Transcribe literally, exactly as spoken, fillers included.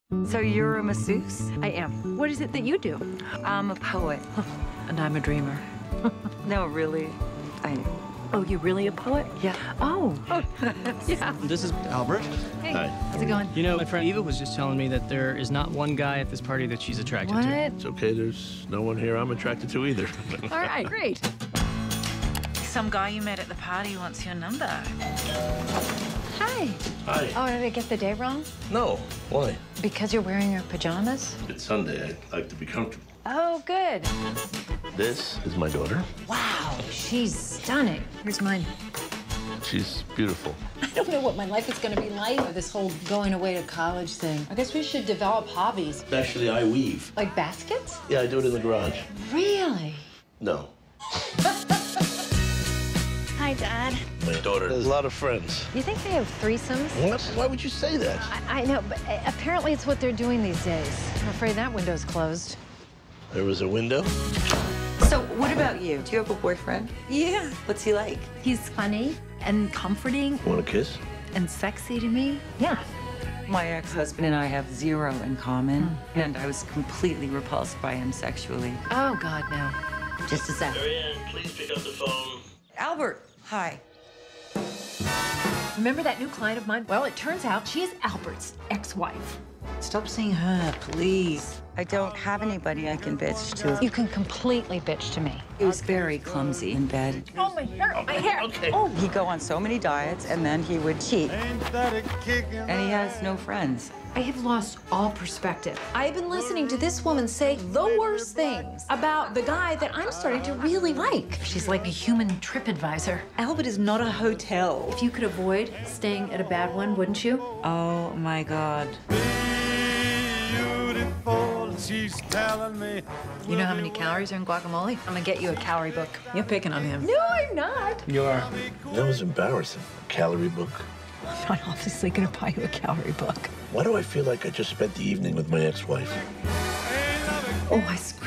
So you're a masseuse? I am. What is it that you do? I'm a poet. And I'm a dreamer. No, really. I. Oh, you're really a poet? Yeah. Oh. Yeah. This is Albert. Hey, Hi. how's it going? You know, my friend Eva was just telling me that there is not one guy at this party that she's attracted What? to. It's okay, there's no one here I'm attracted to either. All right, great. Some guy you met at the party wants your number. Hi. Hi. Oh, did I get the day wrong? No, why? Because you're wearing your pajamas? It's Sunday, I like to be comfortable. Oh, good. This is my daughter. Wow, she's stunning. Here's mine. She's beautiful. I don't know what my life is going to be like with this whole going away to college thing. I guess we should develop hobbies. Actually, I weave. Like baskets? Yeah, I do it in the garage. Really? No. Hi, Dad. My daughter has a lot of friends. You think they have threesomes? What? Why would you say that? I, I know, but uh, apparently it's what they're doing these days. I'm afraid that window's closed. There was a window. So what about you? Do you have a boyfriend? Yeah. What's he like? He's funny and comforting Want a kiss? and sexy to me. Yeah. My ex-husband and I have zero in common, and I was completely repulsed by him sexually. Oh, God, no. Just a sec. Marianne, please pick up the phone. Albert, hi. Remember that new client of mine? Well, it turns out she is Albert's ex-wife. Stop seeing her, please. I don't have anybody I can bitch to. You can completely bitch to me. He was very clumsy in bed. Oh, my hair, my hair. Okay. Oh, he'd go on so many diets, and then he would cheat. And he has no friends. I have lost all perspective. I've been listening to this woman say the worst things about the guy that I'm starting to really like. She's like a human trip advisor. Albert is not a hotel. If you could avoid staying at a bad one, wouldn't you? Oh, my God. She's telling me. You know how many calories are in guacamole? I'm gonna get you a calorie book. You're picking on him. No, I'm not. You are. That was embarrassing. A calorie book. I'm not obviously gonna buy you a calorie book. Why do I feel like I just spent the evening with my ex-wife? Oh, I screwed